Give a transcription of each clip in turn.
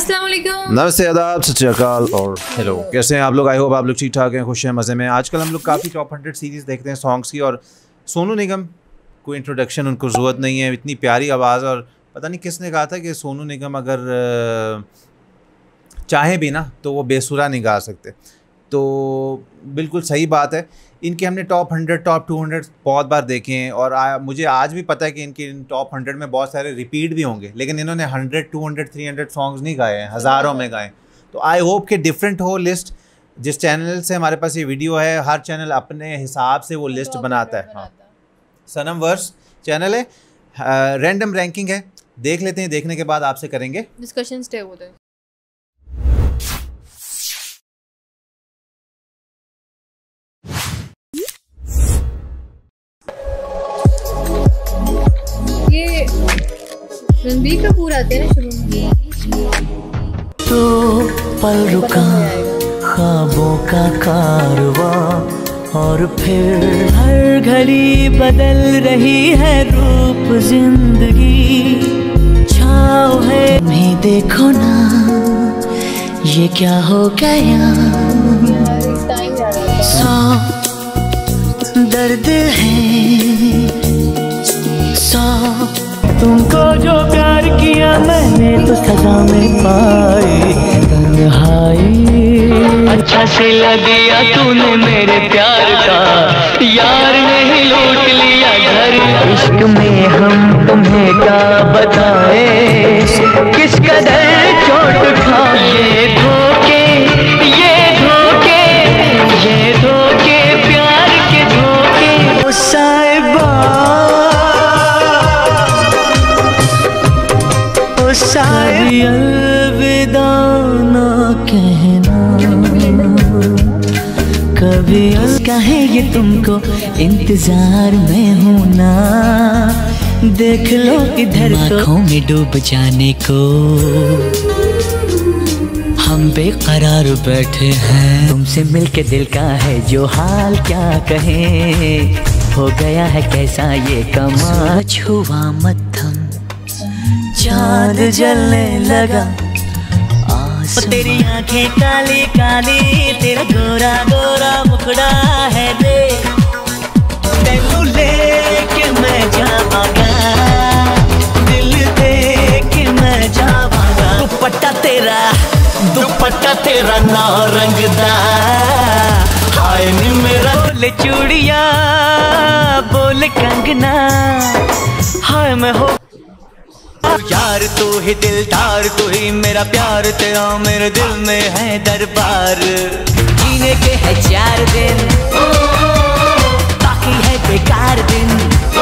अस्सलाम वालेकुम। नमस्ते, आदाब, सत श्री अकाल और हेलो। कैसे हैं आप लोग? आई होप आप लोग ठीक ठाक हैं, खुश हैं, मज़े में। आजकल हम लोग काफ़ी टॉप 100 सीरीज़ देखते हैं सॉन्ग्स की, और सोनू निगम कोई इंट्रोडक्शन उनको ज़रूरत नहीं है, इतनी प्यारी आवाज़। और पता नहीं किसने कहा था कि सोनू निगम अगर चाहे भी ना तो वो बेसुरा नहीं गा सकते, तो बिल्कुल सही बात है। इनके हमने टॉप 100 टॉप 200 बहुत बार देखे हैं, और मुझे आज भी पता है कि इनके टॉप 100 में बहुत सारे रिपीट भी होंगे, लेकिन इन्होंने 100 200 300 सॉन्ग्स नहीं गाए हैं, हज़ारों में गाए। तो आई होप कि डिफरेंट हो लिस्ट। जिस चैनल से हमारे पास ये वीडियो है, हर चैनल अपने हिसाब से वो लिस्ट बनाता है। हाँ, सनम वर्स चैनल है, रैंडम रैंकिंग है, देख लेते हैं। देखने के बाद आपसे करेंगे डिस्कशन स्टे होता है। ये रणबीर कपूर आते हैं शुरू में। तो पल रुका ख्वाबों का कारवां, और फिर हर घड़ी बदल रही है रूप जिंदगी। छाव है तुम्हें देखो ना, ये क्या हो गया। सौ दर्द है, सौ तुमको जो प्यार किया मैंने तो सजा में पाई तन्हाई। अच्छा से लगिया तूने मेरे प्यार का, यार नहीं लूट लिया घर। इश्क में हम तुम्हें क्या बताए, किस कदर चोट खाए। ये धोखे, ये धोखे, ये धोखे, प्यार के धोखे। ओ साहिबा, ओ साहिबा, अलविदा ना कहना कभी। कहे ये तुमको इंतजार में हूँ ना, देख लो इधर तो आँखों में डूब जाने को हम बेकरार बैठे हैं। तुमसे मिलके दिल का है जो हाल क्या कहें, हो गया है कैसा ये कमाल। छुआ मत थम, चाँद जलने लगा। तेरी आंखें काली काली, तेरा गोरा गोरा मुखड़ा है रे। तेनू लेके मैं जावांगा, दिल दे के मैं जावांगा। दुपट्टा तेरा नारंगदा, हाय नी मेरा। बोले चूड़िया, बोले कंगना, हाय मैं हो यार तू ही दिलदार, तू ही मेरा प्यार। तेरा मेरे दिल में है दरबार। जीने के है 4 दिन, बाकी है बेकार दिन।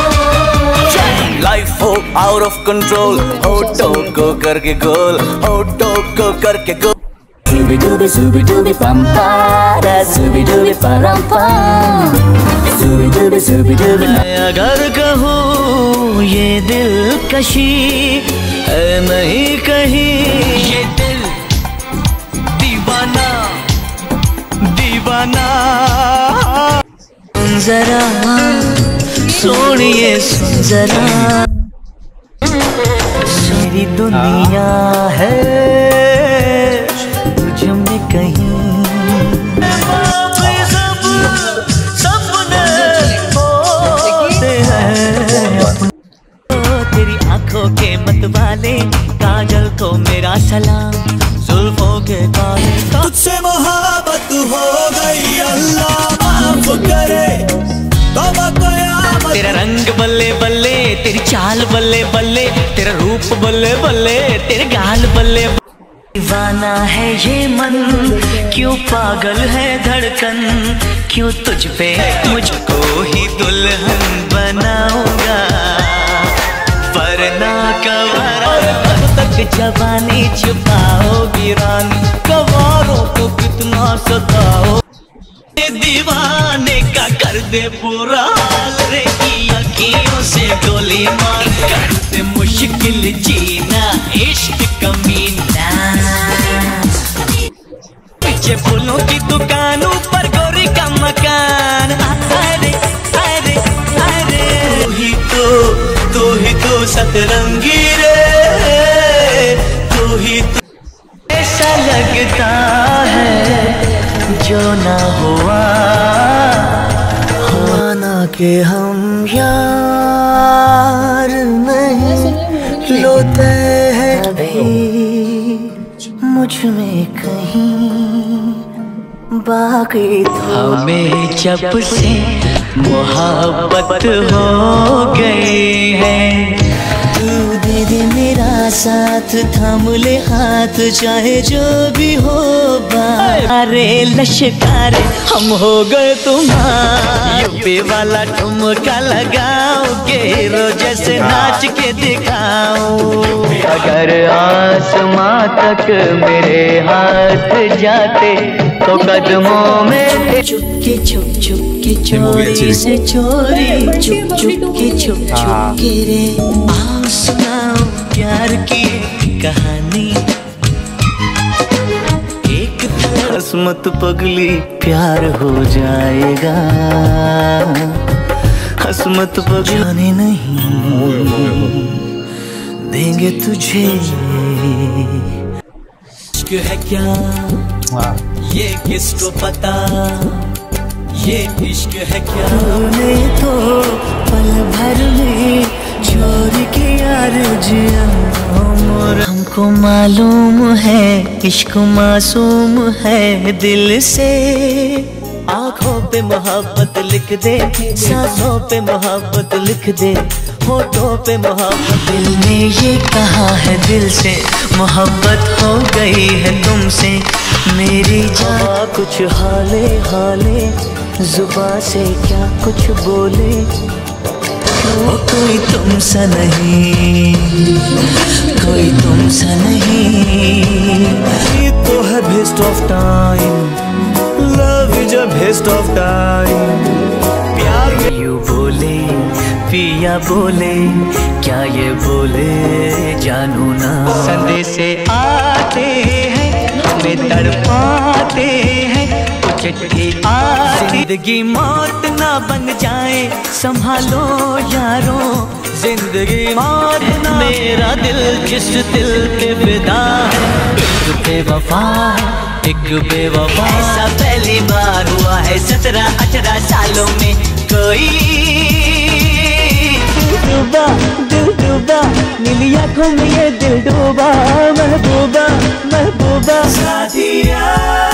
लाइफ हो आउट ऑफ कंट्रोल, होठों को करके गोल, होठों को करके गोल। Zubi dubi zubi dubi pam para, zubi dubi param pam, zubi dubi zubi dubi। अगर कहूँ ये दिलकशी है नहीं कहीं, ये दिल दीवाना दीवाना। जरा सोनिए सुन जरा, मेरी दुनिया है तुझमें कहीं। सपने होते हैं, तेरी आंखों के मतवाले, काजल को मेरा सलाम, जुल्फों के काले। तुझसे मोहब्बत हो गई, अल्लाह माफ करे। तेरा रंग बल्ले बल्ले, तेरी चाल बल्ले बल्ले, तेरा रूप बल्ले बल्ले, तेरे गाल बल्ले। दीवाना है ये मन, क्यों पागल है धड़कन, क्यों तुझ पे मुझको ही दुल्हन बनाऊंगा। वरना कवारा कब तक जवानी छुपाओगी रानी, कवारों को कितना सताओ। दीवाने का कर दे बुरा हाल रे, की अखियों से गोली मार कर दे मुश्किल जीना, इश्क कमीना। पीछे फूलों की दुकानों पर गोरी का मकान। अरे अरे अरे, तू ही तो सतरंगी रे, तू ही तो। ऐसा लगता है जो ना हुआ ना के हम यार नहीं लोते हैं भी मुझ में कहीं बाकी हमें जब से मोहब्बत हो गई है। तू दे दे मेरा साथ, थाम ले हाथ, चाहे जो भी हो। अरे लश्कार हम हो गए तुम्हारे, यूपी वाला ठुमका लगाओगे, रोज जैसे नाच के दिखाओ। अगर आसमां तक मेरे हाथ जाते तो कदमों में चुपके छुप छुप के चोरी से चोरी, चुप चुप के छुप छुप के रे। आओ सुनाओ प्यार की कहानी, एक हसमत पगली प्यार हो जाएगा। हसमत पगलाने नहीं देंगे तुझे। इश्क है क्या ये किसको पता, ये इश्क है क्या। तूने तो पल भर में चोरी किया रुझिया। हमको मालूम है इश्क मासूम है दिल से। आँखों पे मोहब्बत लिख दे, सांसों पे मोहब्बत लिख दे, होठों पे मोहब्बत। दिल ने ये कहा है दिल से, मोहब्बत हो गई है तुमसे मेरी जान। कुछ हाले हाले जुबां से क्या कुछ बोले, क्यों कोई तुमसा नहीं, कोई तुमसा नहीं। ये तो है best of time, love is a best of time. प्यार यू बोले पिया बोले, क्या ये बोले जानू ना। संदेश आते हैं हमें तड़पाते हैं, चिट्ठी आती। जिंदगी मौत ना बन जाए संभालो यारों, जिंदगी मौत ना। मेरा दिल जिस दिल पे फिदा है, एक बेवफा एक बेवफा। ऐसा पहली बार हुआ है 17-18 सालों में कोई। डूबा दिल डूबा नीली आँखों में ये दिल डूबा। महबूबा महबूबा साथिया,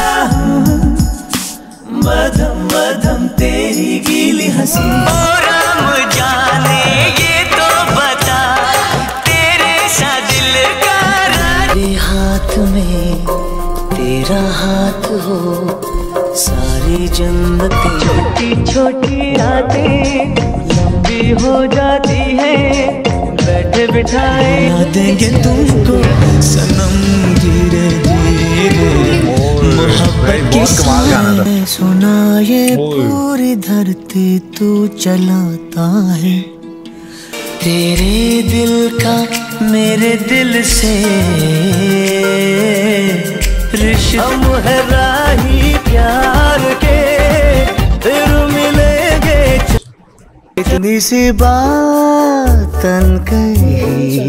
मधम मधम तेरी गीली हंसी। और हम जाने ये तो बता तेरे सा दिल का राज। तेरे हाथ में तेरा हाथ हो, सारी जन्नतें छोटी छोटी रातें लंबी हो जाती है। बैठे बिठाए ना देंगे तुमको सनम धीरे धीरे। मोहब्बत की साए सुना ये पूरी धरती तू चलाता है। तेरे दिल का मेरे दिल से रिश्ता है राही प्यार के, फिर मिलेंगे। इतनी सी बात कही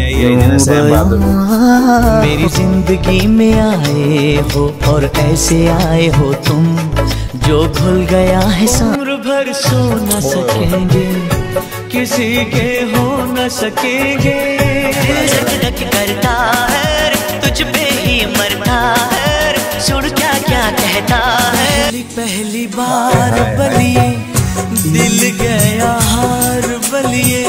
मेरी जिंदगी में आए हो, और ऐसे आए हो तुम जो भूल गया है। उम्र भर सो न सकेंगे, किसी के हो न सकेंगे। धक करता है तुझ पे ही मरता है, सुन क्या क्या कहता है। पहली बार बलिए दिल गया हार बलिए।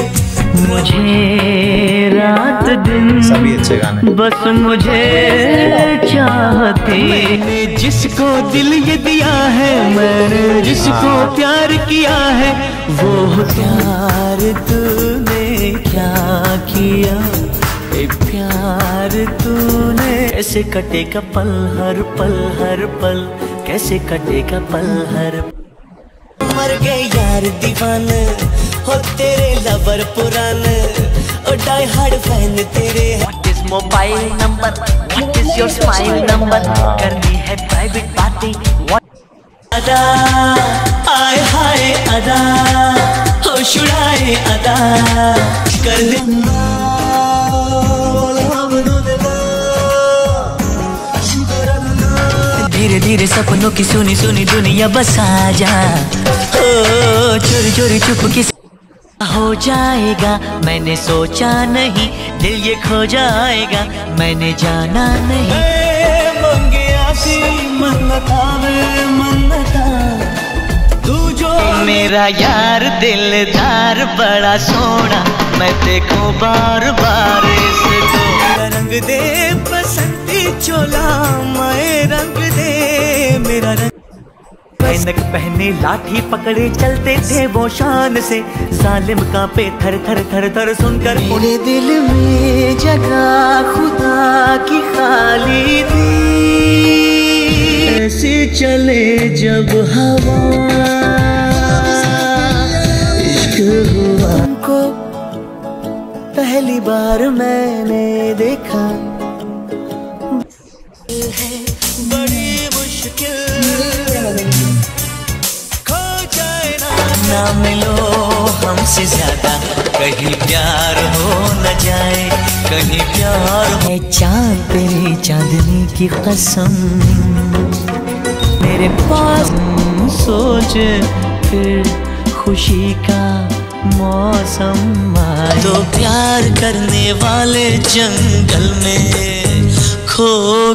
मुझे रात दिन सभी अच्छे गाने, बस मुझे चाहते। मैंने जिसको दिल ये दिया है, मैंने जिसको प्यार किया है, वो प्यार तूने क्या किया। प्यार तूने कैसे कटेगा पल हर पल हर पल, कैसे कटेगा पल हर। मर गए यार दीवाने हो तेरे लवर पुराने, ओ डाई हार्ड फैन तेरे। What is mobile number, what is your smile number, करनी है प्राइवेट बातें। अदा आए हाय अदा हो शुराए अदा कर दे। धीरे सपनों की सुनी सुनी दुनिया बसा जा। ओ चोरी चोरी चुपके हो जाएगा, मैंने सोचा नहीं दिल ये खो जाएगा, मैंने जाना नहीं। तू जो मेरा यार दिलदार बड़ा सोना, मैं देखूं बार बार इसको। रंग दे बसंती चोला, मैं रंग दे मेरा रंग। ऐनक पहने लाठी पकड़े चलते थे वो शान से, सालिम कांपे थर थर थर थर सुनकर। मेरे दिल में जगह खुदा की खाली थी, ऐसे चले जब हवा, इश्क हुआ हमको पहली बार मैंने देखा। बड़ी मुश्किल खो जाए ना मिलो हमसे ज्यादा, कहीं प्यार हो न जाए, कहीं प्यार है। चांद तेरी चांदनी की कसम, मेरे पास सोच फिर खुशी का मौसम आए। तो प्यार करने वाले जंगल में खो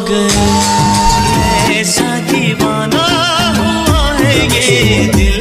गए, ऐसा दीवाना हुआ है ये दिल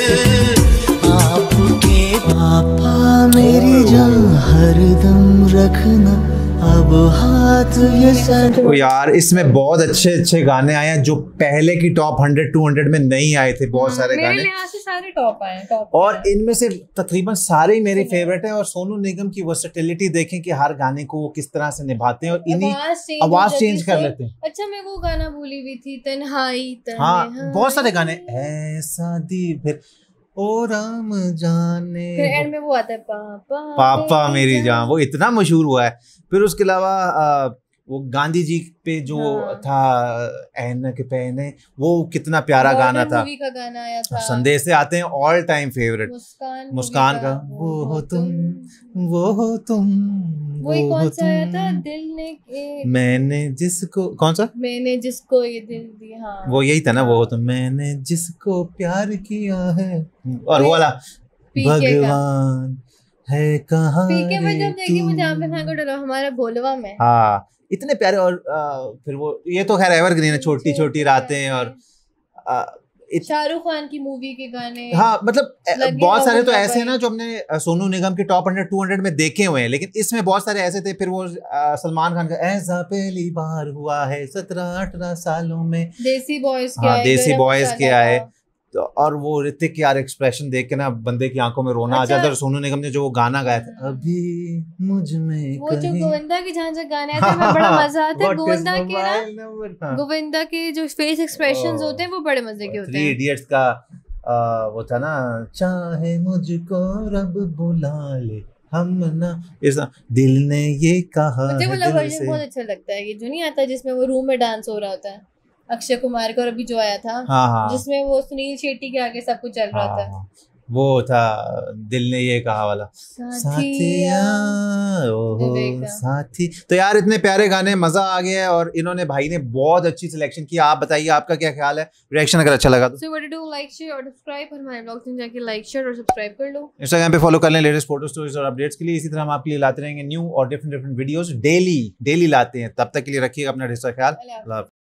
आपके। पापा मेरी जान हरदम रखना अब हाथ ये सर। तो यार इसमें बहुत अच्छे अच्छे गाने आए हैं जो पहले की टॉप 100-200 में नहीं आए थे। बहुत सारे मेरे गाने लिहाज से सारे टॉप आए हैं, टॉप। और इनमें से तकरीबन सारे ही मेरे फेवरेट हैं। और सोनू निगम की वर्सेटिलिटी देखें कि हर गाने को वो किस तरह से निभाते हैं और इन्हीं आवाज चेंज कर लेते हैं। अच्छा मैं वो गाना भूली हुई थी, तन्हाई हाँ बहुत सारे गाने, ऐसा दी फिर ओ राम जाने, फिर एंड में वो आता है पापा पापा मेरी जान, वो इतना मशहूर हुआ है। फिर उसके अलावा वो गांधी जी पे जो था ऐनक पहने, वो कितना प्यारा गाना था। मूवी का गाना आया था, संदेश से आते हैं ऑल टाइम फेवरेट। मुस्कान का वो हो तुम, वो हो तुम, वो कौन सा आया था, दिल ने मैंने जिसको, कौन सा, मैंने जिसको ये दिल दिया, हाँ वो यही था ना, वो हो तुम, मैंने जिसको प्यार किया है। और वो वाला भगवान है कहाँ पीके में जब देखी मुझे आमिर खान को डरा हमारा गोलवा में। हाँ इतने प्यारे। और फिर वो ये तो खैर एवरग्रीन है, छोटी छोटी रातें। और शाहरुख खान की मूवी के गाने, हाँ मतलब बहुत सारे तो ऐसे हैं ना जो हमने सोनू निगम के टॉप 100-200 में देखे हुए हैं, लेकिन इसमें बहुत सारे ऐसे थे। फिर वो सलमान खान का ऐसा पहली बार हुआ है 17-18 सालों में, देसी बॉयज के, हाँ देसी बॉयज के आए। तो और वो ऋतिक यार एक्सप्रेशन देख के ना बंदे की आंखों में रोना आ जाता है। सोनू निगम ने जो वो गाना गाया था, अभी मुझ में वो जो गोविंदा की जहाँ से गाने आते हैं बड़ा मजा आता है। गोविंदा के ना, गोविंदा के जो फेस एक्सप्रेशंस होते हैं वो बड़े मजे के होते हैं। 3 इडियट्स का वो था ना, चाहे मुझको रब बुला ले हम ना, ऐसा दिल ने ये कहा। मुझे वाला वर्जन बहुत अच्छा लगता है, ये जो नहीं आता जिसमें वो रूम में डांस हो रहा होता है, अक्षय कुमार का, और अभी जो आया था जिसमें वो सुनील शेट्टी के आगे सब कुछ चल रहा था, वो था दिल ने ये कहा वाला, साथिया ओहो साथी। तो यार इतने प्यारे गाने, मजा आ गया है। और इन्होंने भाई ने बहुत अच्छी सिलेक्शन की। आप बताइए आपका क्या ख्याल है, रिएक्शन अगर अच्छा लगा तो so what do like share और सब्सक्राइब, और हमारे ब्लॉग्स में जाके लाइक शेयर और सब्सक्राइब कर लो। इंस्टाग्राम पे फॉलो कर लें लेटेस्ट फोटो स्टोरीज और अपडेट्स के लिए। इसी तरह हम आपके लिए लाते रहेंगे न्यू और डिफरेंट वीडियोस डेली लाते हैं। तब तक के लिए रखिएगा अपना ढेर सारा ख्याल।